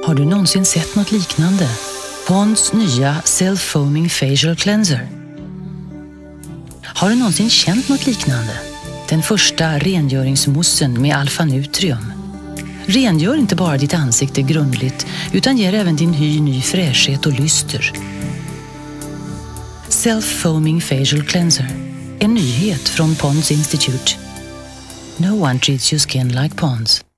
Har du någonsin sett något liknande? Ponds nya Self-Foaming Facial Cleanser. Har du någonsin känt något liknande? Den första rengöringsmoussen med alfa-nutrium. Rengör inte bara ditt ansikte grundligt utan ger även din hy ny fräschhet och lyster. Self-Foaming Facial Cleanser. En nyhet från Ponds Institute. No one treats your skin like Ponds.